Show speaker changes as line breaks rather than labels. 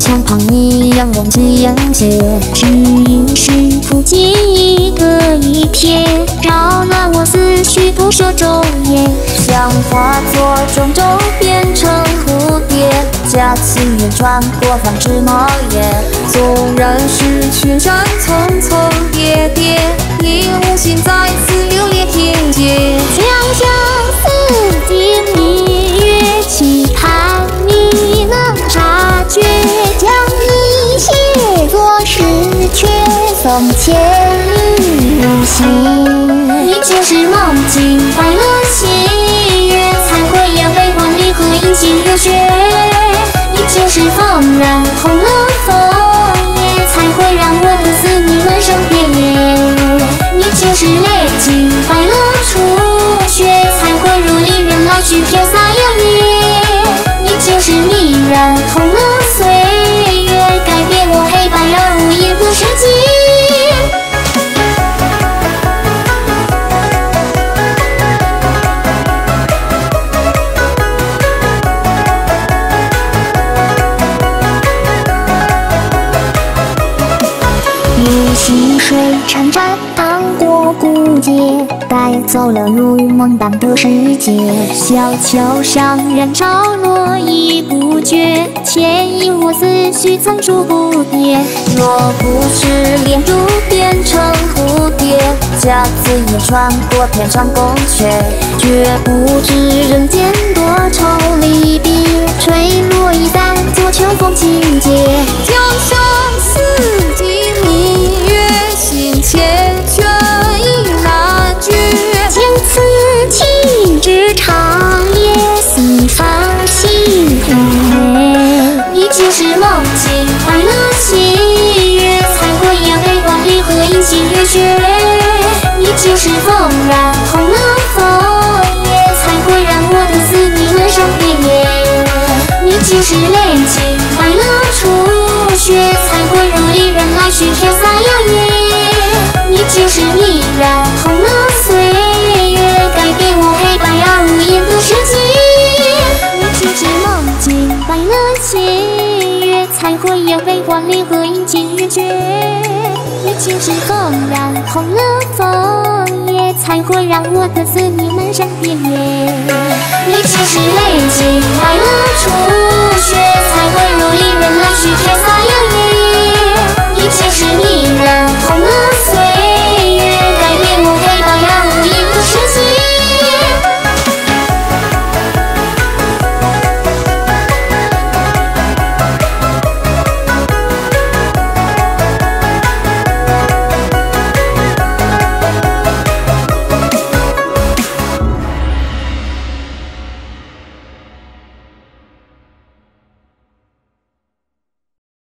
墙旁一样容气阳斜，只因是不经一个一瞥，扰乱我思绪不说昼夜，像化作种种变成蝴蝶，假情缘穿过繁枝茂叶，纵然是群山层层叠叠，亦无心再次流连天界。将相思尽明月，期盼你能察觉，将一切作事却送千里无心。你就是梦境快乐喜悦，才会也为我离合阴晴热血。你就是风染红了枫叶，才会让我的思念漫山遍野。你就是泪尽快乐初雪，才会如离人来去飘洒摇曳。你就是迷染红了岁月，改变我黑白而无言的世界。溪水潺潺淌过古街，带走了如梦般的世界。小桥上人潮络绎不绝，牵引我思绪层出不穷。若不是恋如变成蝴蝶，假字眼穿过天上宫阙，绝不知人间多愁离别，吹落一旦做秋风情节。将相思尽明月，心牵却意难绝，将此情至长夜，四方心扉。你就是梦境快乐喜悦，才会也为我离合阴晴热血。你就是风染红了枫叶，才会让我的思念漫山遍野。你就是泪尽快乐初雪，才会如离人来去飘洒摇曳。你就是迷染红了岁月，改变我黑白而无言的世界。你就是梦境快乐喜悦，才会也为我离合阴晴热血。你就是风染红了枫叶，才会让我的思念漫山遍野。你就是泪尽快乐初